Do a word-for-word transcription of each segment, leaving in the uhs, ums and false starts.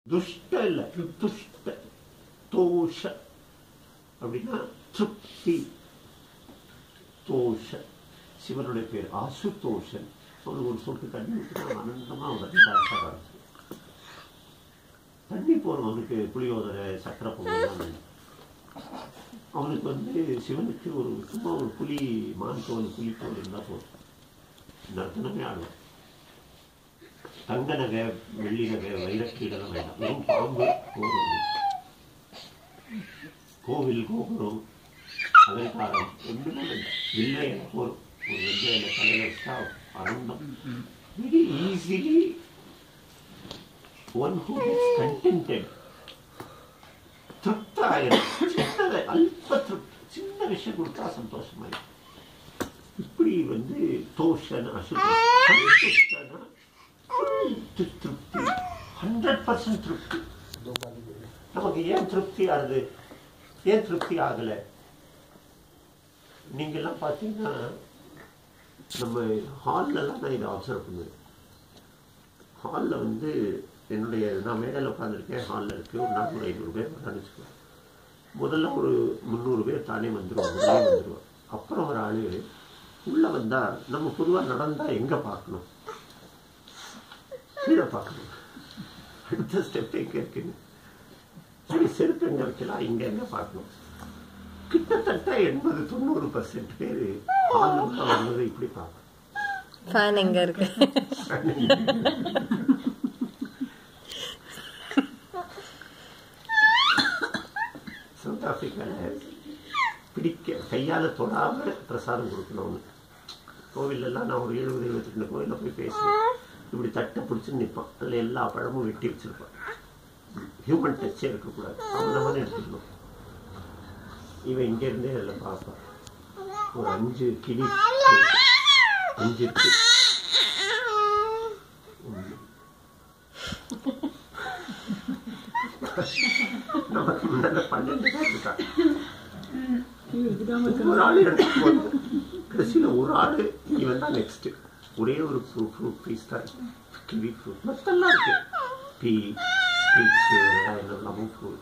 துஷ்ட இல்ல, துஷ்ட தோஷ அப்படின்னா திருப்தி. தோஷ சிவனுடைய பேர் ஆசுதோஷன். அவனுக்கு ஒரு சொட்டு தண்ணி ஊற்றினா ஆனந்தமா உடனே டான்ஸ் ஆட ஆரம்பிச்சு. தண்ணி போகணும் அவனுக்கு, புளியோதரை சக்கரை பொங்கல். அவனுக்கு வந்து சிவனுக்கு ஒரு சும்மா ஒரு புலி மான் தோல் புலி தோல் இருந்தால் போதும், நர்த்தனமே ஆடுவான். தங்க நகை வெள்ளி நகை வைரக்கீடெல்லாம் வேண்டாம், வெறும் பாம்பு போகும். கோவில் கோபுரம் அலங்காரம் ஒன்றுமே வேண்டாம், வில்லையில போகும். ஒரு வெள்ளையில தலையில வச்சா ஆனந்தம். Very easily one who is contented திருப்தாயிரம். சின்னதை அல்ப திருப்தி, சின்ன விஷயம் கொடுத்தா சந்தோஷமாயி. இப்படி வந்து தோஷன் அசுத்தனா திருப்தி, ஹண்ட்ரட் பர்சன்ட் திருப்தி. நமக்கு ஏன் திருப்தி ஆகுது, ஏன் திருப்தி ஆகல? நீங்க எல்லாம் பாத்தீங்கன்னா நம்ம ஹால்லலாம் நான் இதை அப்சர்வ் பண்ணுவேன். ஹாலில் வந்து என்னுடைய நான் மேடையில் உட்காந்துருக்கேன், ஹாலில் இருக்கு ஒரு நானூறு ஐநூறு பேர் நினச்சிக்குவேன். முதல்ல ஒரு முந்நூறு பேர் தானே வந்துடுவோம், முதலே வந்துடுவோம். அப்புறம் ஒரு ஆள் உள்ளே வந்தால் நம்ம பொதுவாக நடந்தால் எங்கே பார்க்கணும், கீழே பார்க்கணும். அடுத்த ஸ்டெப் எங்கே இருக்குன்னு, சரி செருப்பு எங்கே வைக்கலாம், இங்கே எங்கே பார்க்கணும். கிட்டத்தட்ட எண்பது தொண்ணூறு பர்சன்ட் பேர் ஹாலில் உள்ள வந்ததை இப்படி பார்க்கணும். ஃபேன் எங்க இருக்கு? சவுத் ஆப்பிரிக்காவில் பிடிக்க கையால் தொடாமல் பிரசாதம் கொடுக்கணும்னு கோவிலெல்லாம் நான் ஒரு எழுபது எழுபத்தி ரெண்டு கோவிலில் போய் பேசுவேன். இப்படி தட்டை பிடிச்சின்னு நிற்பான், அதில் எல்லா பழமும் வெட்டி வச்சிருப்பான். ஹியூமன் டச்சே இருக்கக்கூடாது, அவன் நம்ம எடுத்துக்கணும். இவன் இங்கேருந்தே அதில் பார்ப்பான். ஒரு அஞ்சு கிளி, அஞ்சு நமக்கு முன்னாடி பன்னெண்டு பேர் இருக்காங்க. ஒரு ஆள் எடுத்துட்டு போகுது, கடைசியில் ஒரு ஆள் இவன் தான் நெக்ஸ்ட். ஒரே ஒரு ஃப்ரூட் ஃப்ரூட் பீஸ் தான், கிவி ஃப்ரூட் மொத்தம்லாம் இருக்கு. பீ ஸ்பீச் எல்லாமும் ஃப்ரூட்.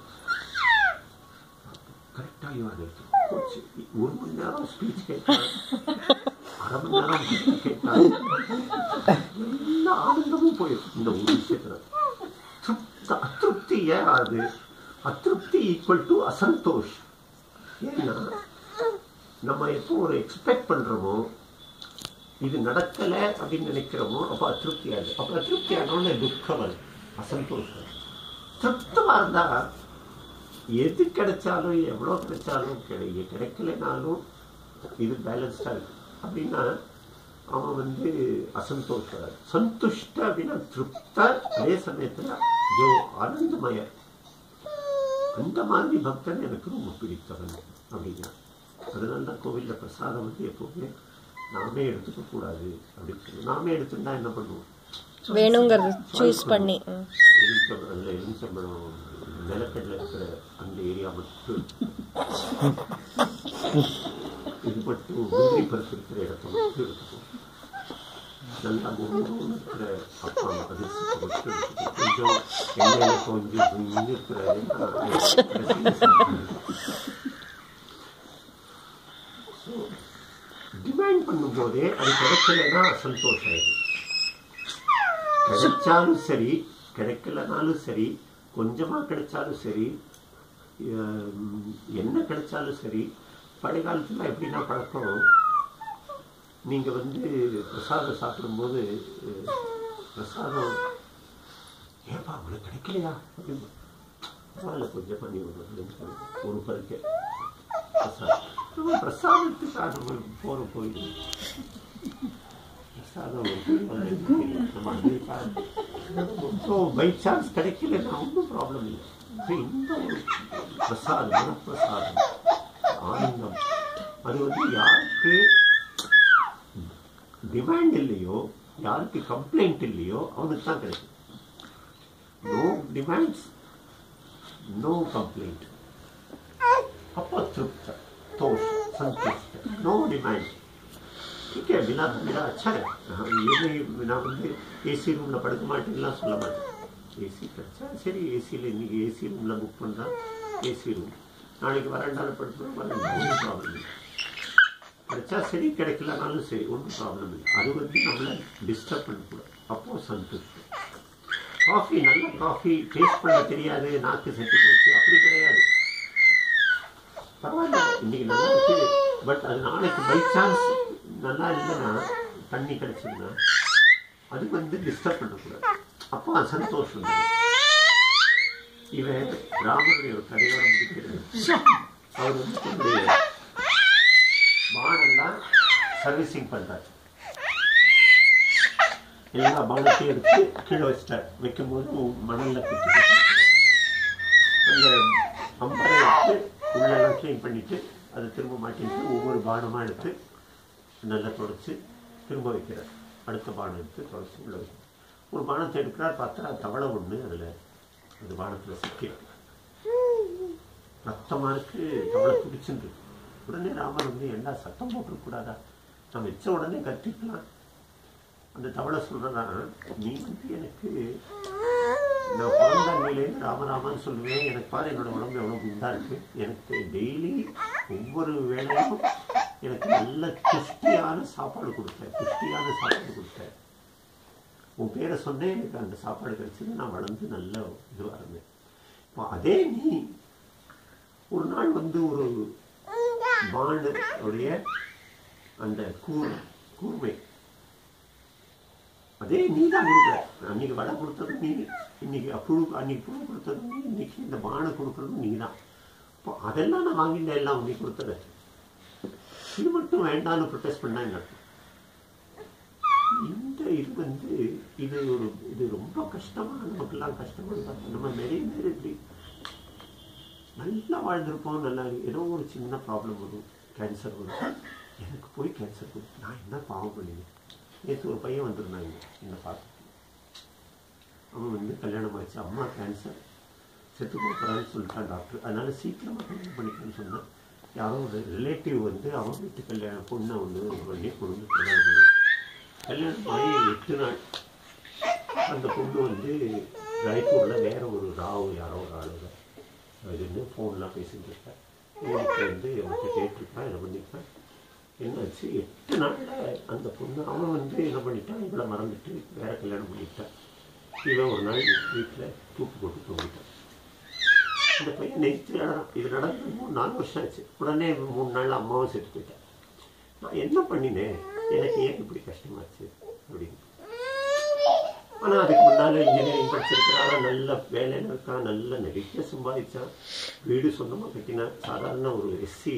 கரெக்டாக இவன் எடுத்து போச்சு. ஒரு மணி நேரம் ஸ்பீச் கேட்டான், அரை மணி நேரம் கேட்டான். எல்லா ஆனந்தமும் போயிடும் இந்த ஒரு விஷயத்துல. அதிருப்தி ஏன் ஆகுது? அதிருப்தி ஈக்குவல் டு அசந்தோஷ். ஏன்னா நம்ம எப்போ ஒரு எக்ஸ்பெக்ட் பண்றோமோ, இது நடக்கல அப்படின்னு நினைக்கிறோமோ, அப்போ அதிருப்தி ஆகுது. அப்போ அதிருப்தி ஆனோட துக்கம் அது, அசந்தோஷம். திருப்தமா இருந்தா எது கிடைச்சாலும் எவ்வளோ கிடைச்சாலும் கிடை கிடைக்கலனாலும் இது பேலன்ஸ்டா இருக்கு அப்படின்னா அவன் வந்து அசந்தோஷ. சந்துஷ்ட அப்படின்னா திருப்த, அதே சமயத்துல ஜோ ஆனந்தமய. அந்த மாதிரி பக்தன் எனக்கு ரொம்ப பிடித்தவன் அப்படின்னா. அதனால தான் கோவில்ல பிரசாதம் வந்து எப்பவுமே நாமே எடுத்துக்க கூடாது அப்படின்னு சொல்லி. நாமே எடுத்துட்டா என்ன பண்ணுவோம், வேணுங்கிறது சூஸ் பண்ணி அதுல எலுமிச்சம்பழம் நிலக்கடல இருக்கிற அந்த ஏரியா மட்டும், இது மட்டும் முந்திரி பருப்பு இருக்கிற இடத்த மட்டும் எடுத்துக்கும். நல்லா மூணு இருக்கிற அப்பா அதிர்ஷ்டத்தை மட்டும் எடுத்துக்கும். கொஞ்சம் எண்ணெயில கொஞ்சம் இருக்கிற டிமாண்ட் பண்ணும் போதே அது கிடைக்கலன்னா சந்தோஷம் ஆயிடும். கிடைச்சாலும் சரி கிடைக்கலனாலும் சரி, கொஞ்சமா கிடைச்சாலும் சரி, என்ன கிடைச்சாலும் சரி. பழைய காலத்துல எப்படின்னா பழக்கம், நீங்க வந்து பிரசாதம் சாப்பிடும்போது பிரசாதம் ஏப்பா உங்களுக்கு கிடைக்கலையா அப்படின்னு பரவாயில்ல கொஞ்சம் பண்ணி விடுறது ஒரு பருக்க பிரசாதம். பிரசாதத்துக்காக போற கோயில் பிரசாதம் பை சான்ஸ் கிடைக்கலன்னா ஒன்றும் ப்ராப்ளம் இல்லை. இந்த ஒரு பிரசாதம், மனப்பிரசாதம், ஆனந்தம், அது வந்து யாருக்கு டிமாண்ட் இல்லையோ, யாருக்கு கம்ப்ளைண்ட் இல்லையோ அவனுக்கு தான் கிடைக்கும். நோ டிமாண்ட்ஸ், நோ கம்ப்ளைண்ட், அப்போ திருப்த தோஷ संतुष्ट, नो डिमांड. ठीक है, बिना तो मेरा अच्छा है. ये नहीं, मैं வந்து ஏசி ரூம்ல படுக்க மாட்டேன்லாம் சொல்ல மாட்டேன். ஏசி கிடைச்சா சரி, ஏசியில் இன்னைக்கு ஏசி ரூமில் புக் பண்ணால் ஏசி ரூம், நாளைக்கு வராண்டாவில் படுத்துகிறோம், வராண்டா ஒன்றும் ப்ராப்ளம் இல்லை. கிடைச்சா சரி, கிடைக்கலனாலும் சரி, ஒன்றும் ப்ராப்ளம் இல்லை. அது வந்து நம்மளை டிஸ்டர்ப் பண்ணக்கூடாது. அப்போது சந்தோஷம். காஃபி நல்ல காஃபி டேஸ்ட் பண்ண தெரியாது, நாக்கு செத்து போச்சு, அப்படி கிடையாது. பரவாயில்ல, இன்னைக்கு நல்லா இருக்கு, பட் அது நாளைக்கு பை சான்ஸ் நல்லா இல்லைன்னா, தண்ணி கிடைச்சதுன்னா அது வந்து டிஸ்டர்ப் பண்ணக்கூடாது. அப்போ அசந்தோஷம். இவன் ராமனுடைய ஒரு கதையோட முடிக்கிறது. அவர் வந்து தன்னுடைய பானெல்லாம் சர்வீசிங் பண்றார். எல்லா பானத்தையும் எடுத்து கீழே வச்சிட்டார். வைக்கும் போது மணல்ல குத்தி அந்த அம்பரை எடுத்து உள்ளெல்லாம் கிளீன் பண்ணிட்டு அதை திரும்ப மாட்டிட்டு ஒவ்வொரு பானமா எடுத்து நல்லா தொடச்சு திரும்ப வைக்கிறார். அடுத்த பானம் எடுத்து தொடச்சு உள்ள வைக்கிறார். ஒரு பானத்தை எடுக்கிறார், பார்த்தா தவளை ஒண்ணு அதுல அந்த பானத்துல சிக்கி ரத்தமா இருக்கு, தவளை துடிச்சுட்டு. உடனே ராமன் வந்து என்ன சத்தம் போட்டுக்கூடாதா, நம்ம வச்ச உடனே கத்திக்கலாம். அந்த தவளை சொல்றதான், நீ வந்து எனக்கு நான் பிறந்த நிலையில ராமராமான்னு சொல்லுவேன், எனக்கு பாரு என்னோட உடம்பு எவ்வளவு குண்டா இருக்கு, எனக்கு டெய்லி ஒவ்வொரு வேளையும் எனக்கு நல்ல புஷ்டியான சாப்பாடு கொடுத்தேன், புஷ்டியான சாப்பாடு கொடுத்தேன், உன் பேரை சொன்னேன், எனக்கு அந்த சாப்பாடு கிடைச்சது, நான் வளர்ந்து நல்ல இதுவாக இருந்தேன். இப்போ அதே நீ ஒரு நாள் வந்து ஒரு பாண்டு உடைய அந்த கூர் கூர்மை அதே நீ தான் கொடுக்குற. அன்னைக்கு வடை கொடுத்ததும் நீ, இன்னைக்கு புழு அன்னைக்கு புழு கொடுத்ததும் நீ, இன்னைக்கு இந்த பானை கொடுக்குறதும் நீ தான். இப்போ அதெல்லாம் நான் வாங்கிட்டேன், எல்லாம் உன்னை கொடுத்தது. இது மட்டும் வேண்டாம்னு ப்ரொடெஸ்ட் பண்ணா என்ன அர்த்தம்? இந்த இது வந்து இது ஒரு இது ரொம்ப கஷ்டமா, நமக்கெல்லாம் கஷ்டமா இருந்தாங்க. நம்ம நிறைய பேர் இப்படி நல்லா வாழ்ந்திருப்போம், நல்லா ஏதோ ஒரு சின்ன ப்ராப்ளம் வரும், கேன்சர் வரும், எனக்கு போய் கேன்சர் கொடுத்து நான் என்ன பாவம் பண்ணினேன். நேற்று ஒரு பையன் வந்திருந்தாங்க என்னை பார்த்து. அவன் வந்து கல்யாணம் ஆச்சு, அம்மா கேன்சர், செத்து போகிறான்னு சொல்லிட்டான் டாக்டர், அதனால சீக்கிரமாக கல்யாணம் பண்ணிக்கணும்னு சொன்னான். யாரோ ஒரு ரிலேட்டிவ் வந்து அவன் வீட்டு கல்யாணம் பொண்ணை ஒன்று பண்ணி கொண்டு கல்யாணம் பண்ணி கல்யாணம் ஆகி எட்டு நாள் அந்த பொண்ணு வந்து ராய்ப்பூரில் வேற ஒரு ராவு யாரோ ஒரு ஆளுங்க அதுன்னு ஃபோன்லாம் பேசிட்டு இருக்கேன். எனக்கு வந்து அவன்கிட்ட கேட்டிருப்பேன், என்ன பண்ணியிருப்பேன், என்னாச்சு எட்டு நாளில் அந்த பொண்ணு அவன் வந்து என்ன பண்ணிட்டான், இவளை மறந்துட்டு வேற கல்யாணம் பண்ணிட்டான். இவன் ஒரு நாள் வீட்டில் தூக்கு போட்டு தூங்கிட்டான். இந்த பையன் நேற்று இது நடந்து மூணு நாலு வருஷம் ஆச்சு. உடனே மூணு நாள் அம்மாவும் செத்து போயிட்டான். நான் என்ன பண்ணினேன், எனக்கு ஏன் இப்படி கஷ்டமாச்சு அப்படின்னு. ஆனால் அதுக்கு முன்னால் இன்ஜினியரிங் படிச்சிருக்கிறான், நல்ல வேலையில் இருக்கான், நல்ல நிறைய சம்பாதிச்சான், வீடு சொந்தமாக கட்டினான். சாதாரண ஒரு எஸ்சி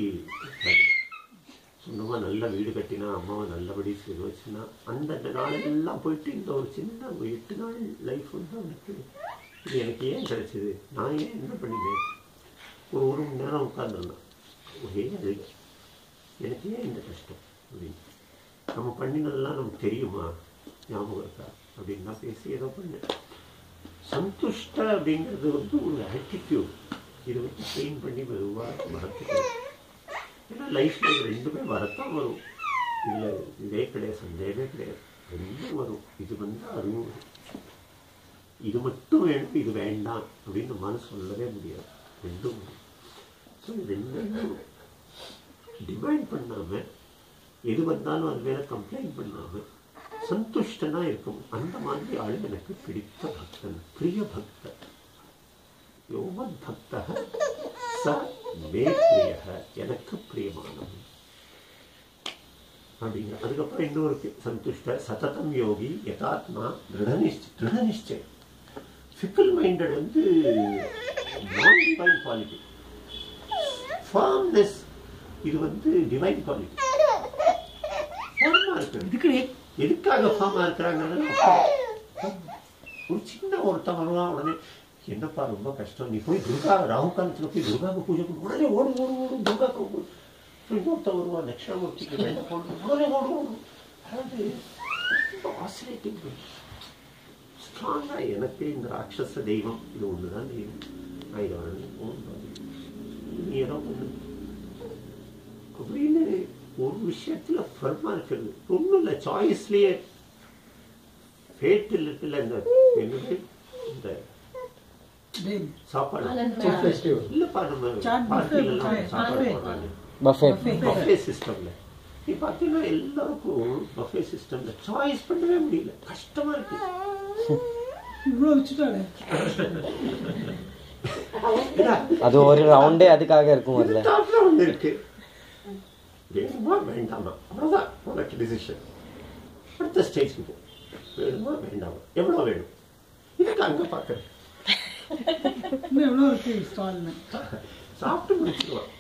சொந்தமாக நல்ல வீடு கட்டினா, அம்மாவை நல்லபடி செய்து வச்சுனா. அந்த நாளெல்லாம் போயிட்டு இந்த ஒரு சின்ன ஒரு எட்டு நாள் லைஃப் வந்து அவனுக்கு இது எனக்கு ஏன் கிடைச்சிது, நான் ஏன் என்ன பண்ணினேன். ஒரு ஒரு மணி நேரம் உட்காந்துருந்தான், ஒரே அழுக, எனக்கு ஏன் இந்த கஷ்டம் அப்படின்னு. நம்ம பண்ணினதெல்லாம் நமக்கு தெரியுமா, ஞாபகம் இருக்கா அப்படின்லாம் பேசி ஏதோ பண்ணேன். சந்துஷ்ட அப்படிங்கிறது வந்து ஒரு ஆட்டிடியூட். இது வந்து ட்ரெயின் பண்ணி மெதுவாக மறந்துக்கணும். ஏன்னா லைஃப்ல இது ரெண்டுமே வரத்தான் வரும், இல்லை இதே கிடையாது, சந்தேகமே கிடையாது, ரெண்டும் வரும். இது வந்து அதுவும் வரும். இது மட்டும் வேணும் இது வேண்டாம் அப்படின்னு நம்மளால சொல்லவே முடியாது, ரெண்டும் வரும். ஸோ ரெண்டும் டிமாண்ட் பண்ணாம, எது வந்தாலும் அது மேல கம்ப்ளைண்ட் பண்ணாம சந்துஷ்டனா இருக்கும். அந்த மாதிரி ஆளு எனக்கு பிடித்த பக்தன், பிரிய பக்தன். யோமத் பக்தः ச மே பிரியः, எனக்கு பிரியமானவன் அப்படிங்கிற. அதுக்கப்புறம் இன்னொரு சந்துஷ்ட சததம் யோகி யதாத்மா திருட நிச்சயம். திருட நிச்சயம் ஃபிக்கல் மைண்டட் வந்து நான் டிவைன் குவாலிட்டி. ஃபார்ம்னஸ் இது வந்து டிவைன் குவாலிட்டி. ஃபார்மா இருக்கு, இதுக்கு எதுக்காக ஃபார்மா இருக்கிறாங்க. ஒரு சின்ன ஒருத்தன் வருவான், உடனே என்னப்பா ரொம்ப கஷ்டம், நீ போய் துர்கா ராகு காலத்தில் போய் துர்காவுக்கு பூஜை பண்ணு, உடனே ஓடு ஓடு ஓடும் துர்காவுக்கு. இன்னொருத்தன் வருவான் தட்சிணாமூர்த்திக்கு வேலை போடணும், உடனே ஓடு ஓடும். அதாவது ரொம்ப ஆசிலேட்டிங் ஸ்ட்ராங்காக எனக்கு இந்த ராட்சச தெய்வம் இது ஒன்று தான் தெய்வம், நான் இதை வரணும் நீ ஏதோ ஒன்று அப்படின்னு ஒரு விஷயத்துல ஃபர்மா இருக்கிறது. ஒன்றும் இல்லை, சாய்ஸ்லேயே ஃபேட்டில் இருக்குல்ல, இந்த என்னது இந்த சாப்பாடு Chief festival. இல்லப்பா நம்ம பார்ட்டில எல்லாம் சாப்பாடு போடுறாங்க பஃபெட் பஃபே சிஸ்டம்ல நீ பார்த்தீங்கன்னா எல்லாருக்கும் பஃபே சிஸ்டம்ல சாய்ஸ் பண்ணவே முடியல, கஷ்டமா இருக்கு. இவ்வளோ வச்சுட்டாலே அது ஒரு ரவுண்டே அதுக்காக இருக்கும். அதுல டாப்ல ஒண்ணு இருக்கு, வேணுமா வேண்டாமா அவ்வளவுதான் உனக்கு டிசிஷன். அடுத்த ஸ்டேஜ்க்கு போ, வேணுமா வேண்டாமா எவ்வளோ வேணும் இதுக்கு அங்க பார்க்குறேன். இன்னும் எவ்வளோ இருக்கு ஸ்டால்னு சாப்பிட்டு முடிச்சிருவான்.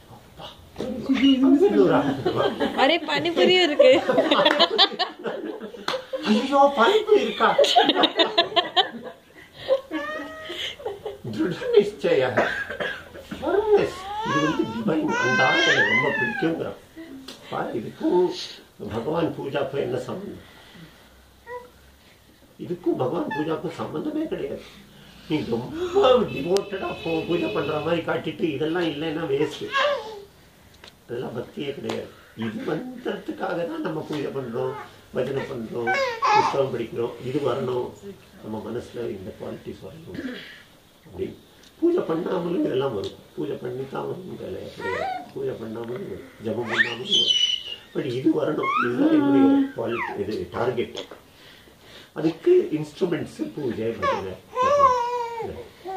அரே பானிபூரியும் இருக்கு. ஐயோ பானிபூரி இருக்கா? நிச்சய இது வந்து டிவைன், அந்த ஆள் எனக்கு ரொம்ப பிடிக்குங்கிறான். இதுக்கும் பகவான் பூஜாக்கும் என்ன சம்பந்தம்? இதுக்கும் பகவான் பூஜாக்கும் சம்பந்தமே கிடையாது. நீ ரொம்ப டிவோட்டடா பூஜை பண்ற மாதிரி காட்டிட்டு இதெல்லாம் இல்லைன்னா வேஸ்ட். அதெல்லாம் பக்தியே கிடையாது. இது மந்திரத்துக்காக தான் நம்ம பூஜை பண்றோம், பஜனை பண்றோம், புத்தகம் படிக்கிறோம். இது வரணும், நம்ம மனசுல இந்த குவாலிட்டிஸ் வரணும் அப்படி. பூஜை பண்ணாமலும் இதெல்லாம் வரும், பூஜை பண்ணித்தான் வரும் கிடையாது, பூஜை பண்ணாமலும் வரும், ஜபம் பண்ணாமலும் வரும். பட் இது வரணும், இதுதான் என்னுடைய குவாலிட்டி, இது டார்கெட். அதுக்கு இன்ஸ்ட்ருமெண்ட்ஸ் பூஜை பஜனை.